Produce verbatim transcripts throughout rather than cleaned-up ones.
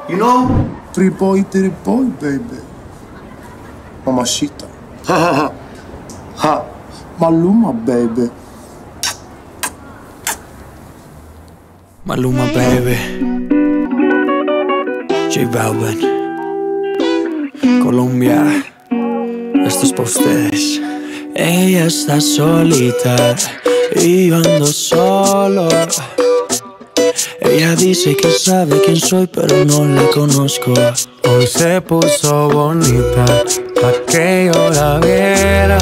You know? Three boy, three boy, baby. Mamacita. Ha ha ha. Ha. Maluma, baby. Maluma, baby. J Balvin. Colombia. Esto es pa' ustedes. Ella está solita y yo ando solo. Ella dice que sabe quién soy, pero no la conozco. Hoy se puso bonita pa' que yo la viera.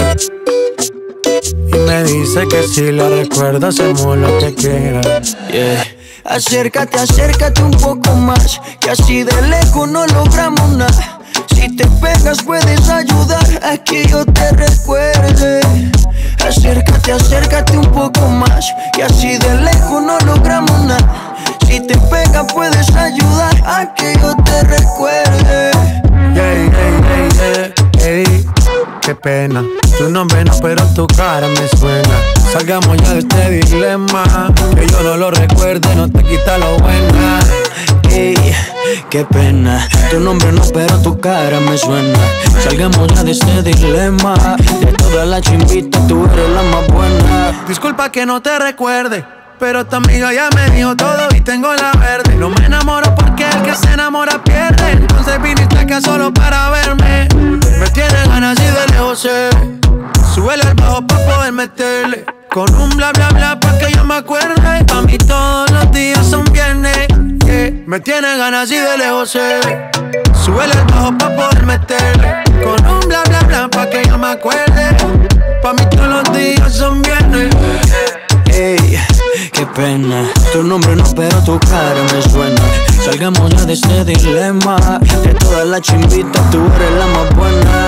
Y me dice que si la recuerdo hacemos lo que quiera. Yeah. Acércate, acércate un poco más, que así de lejos no logramos nada. Si te pegas puedes ayudar a que yo te recuerde. Acércate, acércate un poco más, que así de lejos no logramos nada. Si te pegas puedes ayudar a que yo te recuerde. Yeah, yeah, yeah, yeah, hey, qué pena. Tu nombre no, pero tu cara me suena. Salgamos ya de este dilema. Que yo no lo recuerde, no te quita lo buena. Ey, qué pena. Tu nombre no, pero tu cara me suena. Salgamos ya de este dilema. De todas las chimbitas, tú eres la más buena. Disculpa que no te recuerde, pero tu amiga ya me dijo todo y tengo la verde. No me enamoro porque el que se enamora pierde. Entonces viniste acá solo para verme. Me tiene ganas y de lejos sé. Súbele al bajo pa' poder meterle. Con un bla bla bla pa' que yo me acuerde. Pa' mí todos los días son viernes, yeah. Me tiene ganas y de lejos sé. Súbele al bajo pa' poder meterle. Con un bla bla bla pa' que yo me acuerde. Pa' mí todos los días son viernes, yeah. Ey, qué pena. Tu nombre no, pero tu cara me suena. Salgamos ya de este dilema. De todas las chimbitas, tú eres la más buena.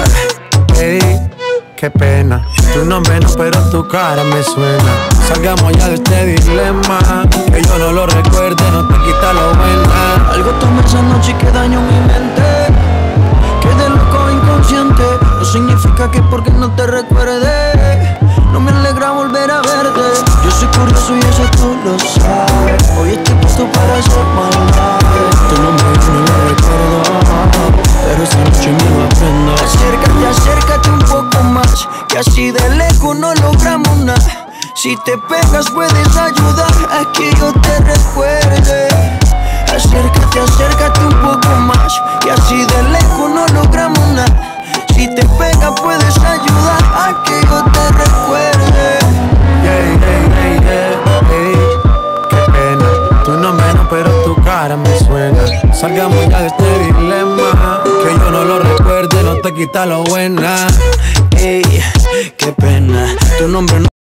Ey, qué pena. Tu nombre no, pero tu cara me suena. Salgamos ya de este dilema. Que yo no lo recuerde, no te quita lo buena. Algo tomé esa noche que dañó mi mente. Quedé loco inconsciente. No significa que porque no te recuerde no me alegra volver a verte. Yo soy curioso y eso tú lo sabes. Hoy estoy puesto para hacer maldades. Tu nombre yo no lo recuerdo, pero esta noche me lo aprendo. Acércate, acércate un poco más, que así de lejos no logramos nada. Si te pegas puedes ayudar a que yo te recuerde. Acércate, acércate un poco más, que así de lejos no logramos nada. Si te pegas puedes ayudar a que yo te recuerde. Yeah, yeah, yeah, yeah, hey, qué pena. Tu nombre no, pero tu cara me suena. Salgamos ya de este dilema. Que yo no lo recuerde, no te quita lo buena. Ey, qué pena. Tu nombre no